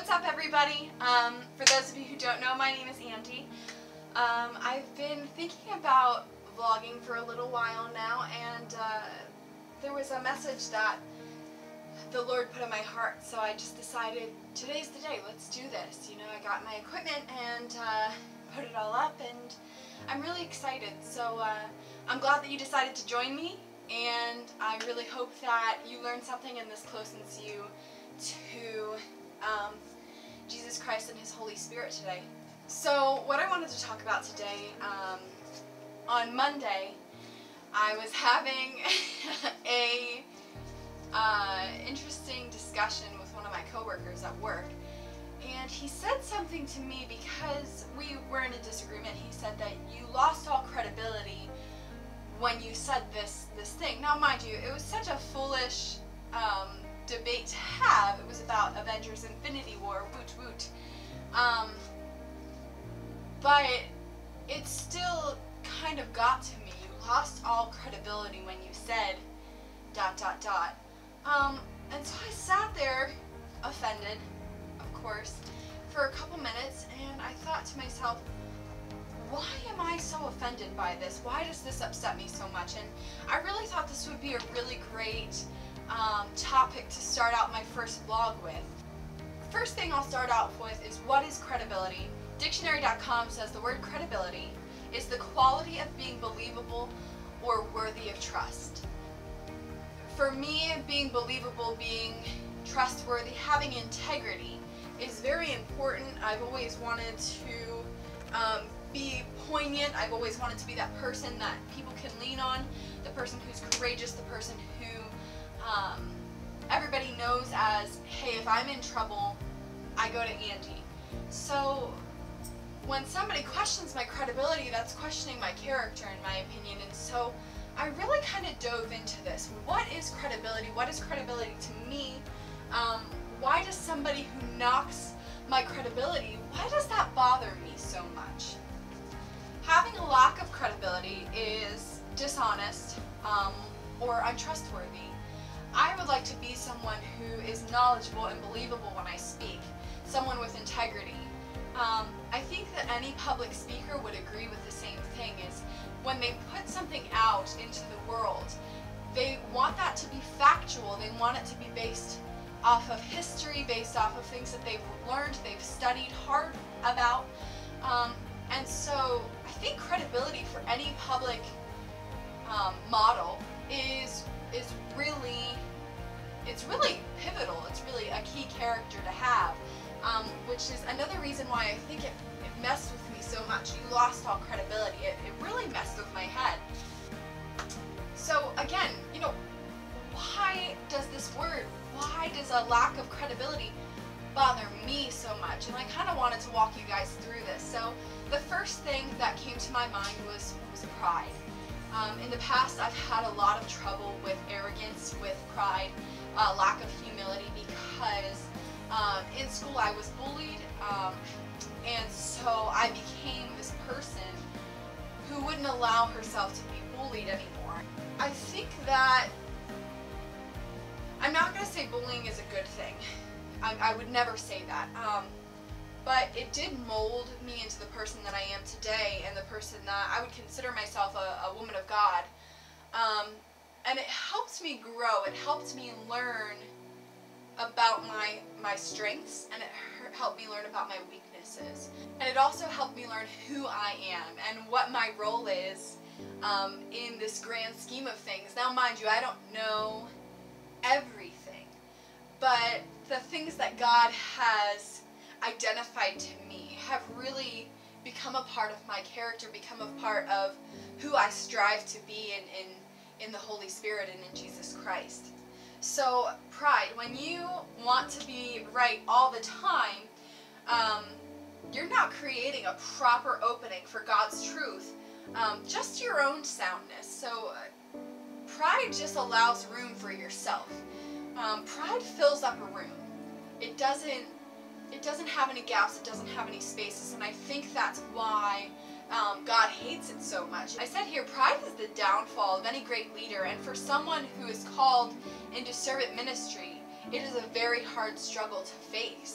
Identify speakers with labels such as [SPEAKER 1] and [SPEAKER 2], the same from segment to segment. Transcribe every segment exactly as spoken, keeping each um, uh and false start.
[SPEAKER 1] what's up everybody? Um, for those of you who don't know, my name is Andy. Um, I've been thinking about vlogging for a little while now, and uh, there was a message that the Lord put in my heart, so I just decided today's the day, let's do this. You know, I got my equipment and uh, put it all up, and I'm really excited. So uh, I'm glad that you decided to join me, and I really hope that you learned something and this closens you to um, Jesus Christ and His Holy Spirit today. So what I wanted to talk about today, um, on Monday, I was having a uh, interesting discussion with one of my coworkers at work, and he said something to me because we were in a disagreement. He said that you lost all credibility when you said this this thing. Now, mind you, it was such a foolish um, debate to have. It was about Avengers Infinity War, woot woot. Um, but it still kind of got to me. You lost all credibility when you said dot dot dot. Um, and so I sat there, offended, of course, for a couple minutes, and I thought to myself, why am I so offended by this? Why does this upset me so much? And I really thought this would be a really great um, topic to start out my first vlog with. First thing I'll start out with is, what is credibility? Dictionary dot com says the word credibility is the quality of being believable or worthy of trust. For me, being believable, being trustworthy, having integrity is very important. I've always wanted to um, be poignant. I've always wanted to be that person that people can lean on, the person who's courageous, the person who um, everybody knows as, hey, if I'm in trouble, I go to Andy. So when somebody questions my credibility, that's questioning my character, in my opinion. And so I really kind of dove into this. What is credibility? What is credibility to me? Um, why does somebody who knocks my credibility, why does that bother me so much? Having a lack of credibility is dishonest um, or untrustworthy. I would like to be someone who is knowledgeable and believable when I speak, someone with integrity. Um, I think that any public speaker would agree with the same thing, is when they put something out into the world, they want that to be factual. They want it to be based off of history, based off of things that they've learned, they've studied hard about. Um, and so I think credibility for any public um, model is is really, it's really pivotal. It's really a key character to have, um, which is another reason why I think it, it messed with me so much. You lost all credibility. It, it really messed with my head. So again, you know, why does this word, why does a lack of credibility bother me so much? And I kind of wanted to walk you guys through this. So the first thing that came to my mind was, was pride. Um, in the past, I've had a lot of trouble with arrogance, with pride, uh, lack of humility, because um, in school I was bullied, um, and so I became this person who wouldn't allow herself to be bullied anymore. I think that, I'm not going to say bullying is a good thing. I, I would never say that. Um, but it did mold me into the person that I am today, and the person that I would consider myself a, a woman of God. Um, and it helped me grow. It helped me learn about my, my strengths, and it helped me learn about my weaknesses. And it also helped me learn who I am and what my role is um, in this grand scheme of things. Now, mind you, I don't know everything, but the things that God has identified to me have really become a part of my character, become a part of who I strive to be in, in, in the Holy Spirit and in Jesus Christ. So pride, when you want to be right all the time, um, you're not creating a proper opening for God's truth, um, just your own soundness. So uh, pride just allows room for yourself. Um, pride fills up a room. It doesn't, it doesn't have any gaps, it doesn't have any spaces, and I think that's why um, God hates it so much. I said here, pride is the downfall of any great leader, and for someone who is called into servant ministry, it is a very hard struggle to face.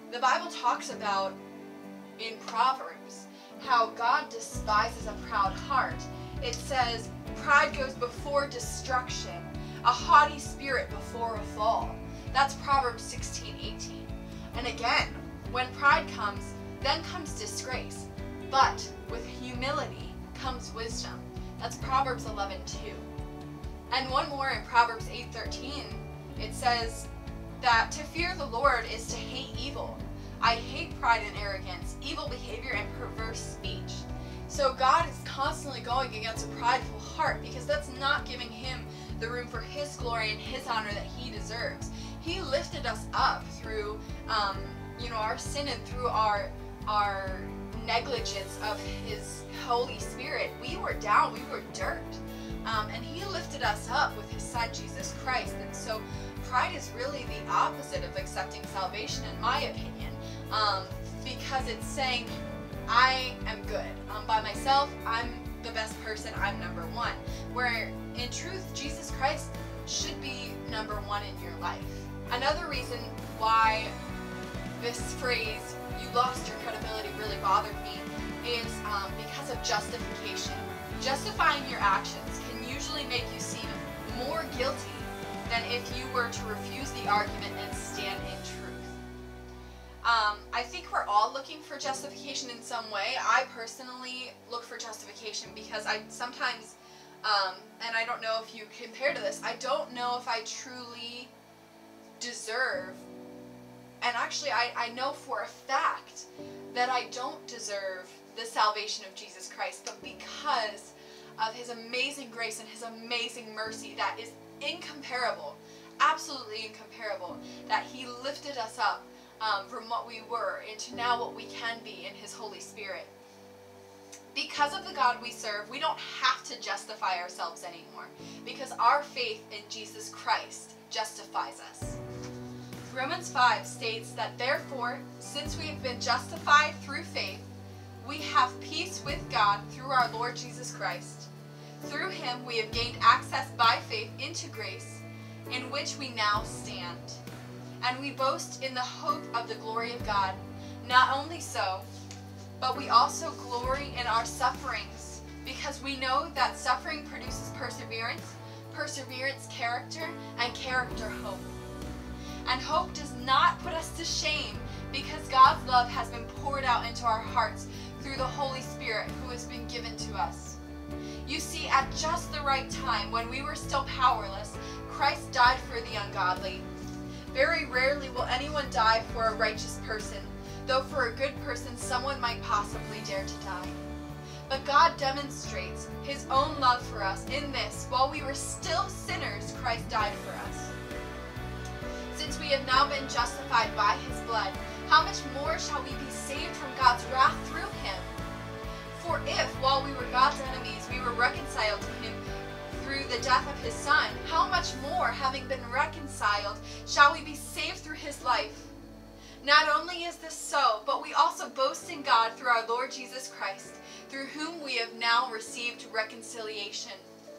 [SPEAKER 1] The Bible talks about in Proverbs how God despises a proud heart. It says, pride goes before destruction, a haughty spirit before a fall. That's Proverbs sixteen eighteen. And again, when pride comes, then comes disgrace. But with humility comes wisdom. That's Proverbs eleven two. And one more in Proverbs eight thirteen. It says that to fear the Lord is to hate evil. I hate pride and arrogance, evil behavior, and perverse speech. So God is constantly going against a prideful heart because that's not giving him the room for his glory and his honor that he deserves. He lifted us up through um, you know, our sin and through our our negligence of his Holy Spirit. We were down, we were dirt. Um, and he lifted us up with his son Jesus Christ. And so pride is really the opposite of accepting salvation, in my opinion, um, because it's saying, I am good. Um, by myself, I'm the best person, I'm number one. Where in truth, Jesus Christ should be number one in your life. Another reason why this phrase, you lost your credibility, really bothered me is um, because of justification. Justifying your actions can usually make you seem more guilty than if you were to refuse the argument and stand in truth. Um, I think we're all looking for justification in some way. I personally look for justification because I sometimes, um, and I don't know if you compare to this, I don't know if I truly deserve, and actually I, I know for a fact that I don't deserve the salvation of Jesus Christ, but because of his amazing grace and his amazing mercy that is incomparable, absolutely incomparable, that he lifted us up um, from what we were into now what we can be in his Holy Spirit. Because of the God we serve, we don't have to justify ourselves anymore, because our faith in Jesus Christ justifies us. Romans five states that therefore, since we have been justified through faith, we have peace with God through our Lord Jesus Christ. Through him we have gained access by faith into grace, in which we now stand. And we boast in the hope of the glory of God. Not only so, but we also glory in our sufferings, because we know that suffering produces perseverance, perseverance character, and character hope. And hope does not put us to shame, because God's love has been poured out into our hearts through the Holy Spirit who has been given to us. You see, at just the right time, when we were still powerless, Christ died for the ungodly. Very rarely will anyone die for a righteous person, though for a good person someone might possibly dare to die. But God demonstrates his own love for us in this: while we were still sinners, Christ died for us. Since we have now been justified by his blood, how much more shall we be saved from God's wrath through him? For if, while we were God's enemies, we were reconciled to him through the death of his Son, how much more, having been reconciled, shall we be saved through his life? Not only is this so, but we also boast in God through our Lord Jesus Christ, through whom we have now received reconciliation.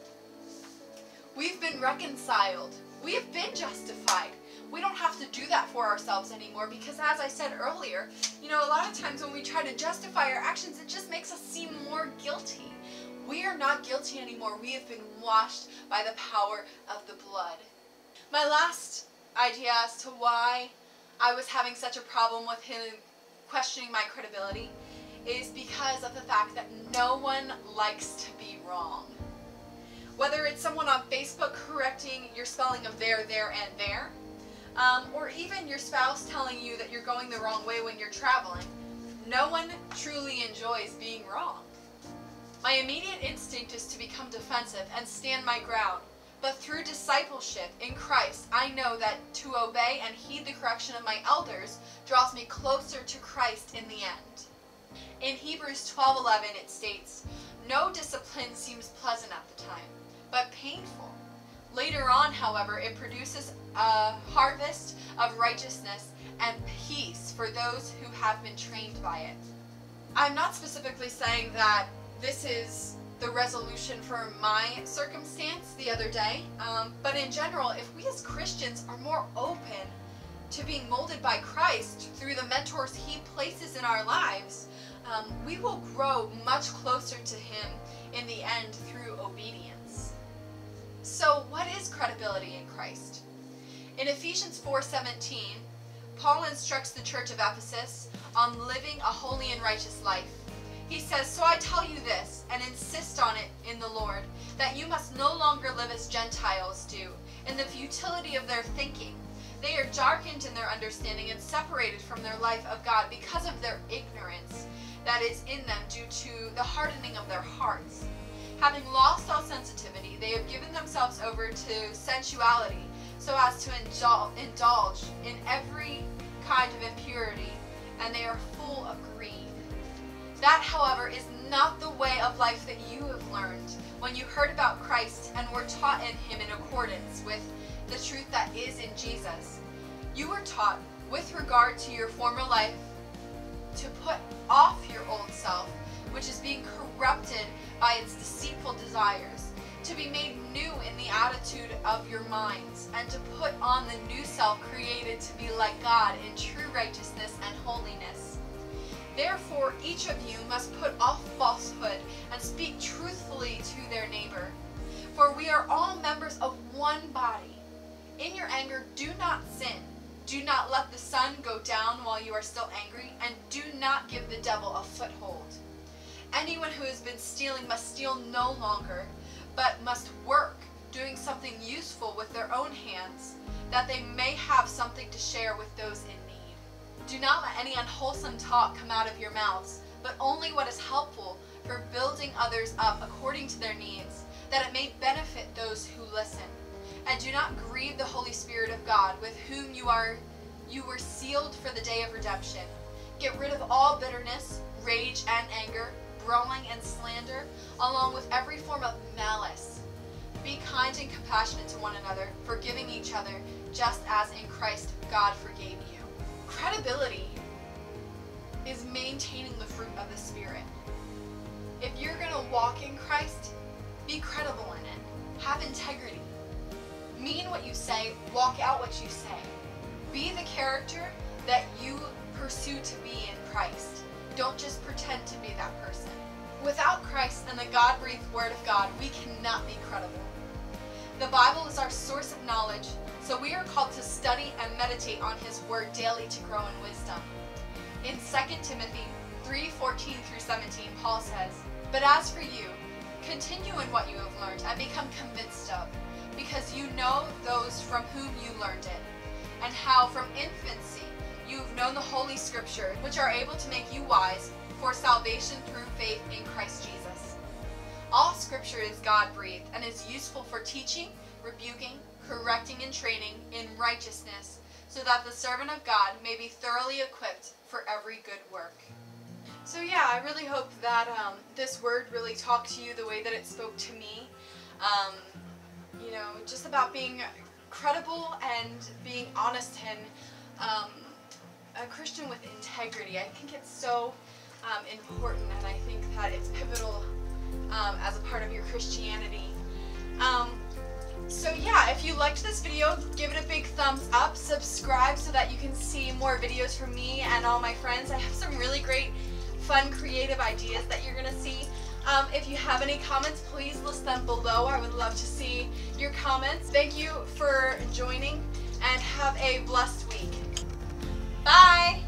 [SPEAKER 1] We've been reconciled. We have been justified. We don't have to do that for ourselves anymore, because as I said earlier, you know, a lot of times when we try to justify our actions, it just makes us seem more guilty. We are not guilty anymore. We have been washed by the power of the blood. My last idea as to why I was having such a problem with him questioning my credibility is because of the fact that no one likes to be wrong. Whether it's someone on Facebook correcting your spelling of there, there, and there, um, or even your spouse telling you that you're going the wrong way when you're traveling, no one truly enjoys being wrong. My immediate instinct is to become defensive and stand my ground, but through discipleship in Christ, I know that to obey and heed the correction of my elders draws me closer to Christ in the end. In Hebrews twelve eleven it states, "No discipline seems pleasant at the time, but painful. Later on, however, it produces a harvest of righteousness and peace for those who have been trained by it." I'm not specifically saying that this is the resolution for my circumstance the other day, um, but in general, if we as Christians are more open to being molded by Christ through the mentors he places in our lives, um, we will grow much closer to him in the end through obedience. So what is credibility in Christ? In Ephesians four seventeen, Paul instructs the church of Ephesus on living a holy and righteous life. He says, "So I tell you this, and insist on it in the Lord, that you must no longer live as Gentiles do, in the futility of their thinking. They are darkened in their understanding and separated from their life of God because of their ignorance that is in them due to the hardening of their hearts. Having lost all sensitivity, they have given themselves over to sensuality, so as to indul- indulge in every kind of impurity, and they are full of greed. That, however, is not the way of life that you have learned when you heard about Christ and were taught in him in accordance with the truth that is in Jesus. You were taught, with regard to your former life, to put off your old self, which is being corrupted by its deceitful desires, to be made new in the attitude of your minds, and to put on the new self created to be like God in true righteousness and holiness. Therefore, each of you must put off falsehood and speak truthfully to their neighbor. For we are all members of one body. In your anger, do not sin. Do not let the sun go down while you are still angry, and do not give the devil a foothold. Anyone who has been stealing must steal no longer, but must work, doing something useful with their own hands, that they may have something to share with those in need. Do not let any unwholesome talk come out of your mouths, but only what is helpful for building others up according to their needs, that it may benefit those who listen. And do not grieve the Holy Spirit of God, with whom you are you were sealed for the day of redemption. Get rid of all bitterness, rage and anger, brawling and slander, along with every form of malice. Be kind and compassionate to one another, forgiving each other, just as in Christ God forgave you. Credibility is maintaining the fruit of the Spirit. If you're going to walk in Christ, be credible in it. Have integrity. Mean what you say, walk out what you say. Be the character that you pursue to be in Christ. Don't just pretend to be that person. Without Christ and the God-breathed Word of God, we cannot be credible. The Bible is our source of knowledge, so we are called to study and meditate on His Word daily to grow in wisdom. In Second Timothy three fourteen through seventeen, Paul says, "But as for you, continue in what you have learned and become convinced of, because you know those from whom you learned it, and how from infancy you have known the Holy Scripture, which are able to make you wise for salvation through faith in Christ Jesus." All Scripture is God-breathed and is useful for teaching, rebuking, correcting, and training in righteousness, so that the servant of God may be thoroughly equipped for every good work. So yeah, I really hope that um, this word really talked to you the way that it spoke to me. Um, you know, just about being credible and being honest and um, a Christian with integrity. I think it's so um, important, and I think that it's pivotal um, as a part of your Christianity. Um, so yeah, if you liked this video, give it a big thumbs up, subscribe so that you can see more videos from me and all my friends. I have some really great, fun, creative ideas that you're going to see. Um, if you have any comments, please list them below. I would love to see your comments. Thank you for joining, and have a blessed week. Bye!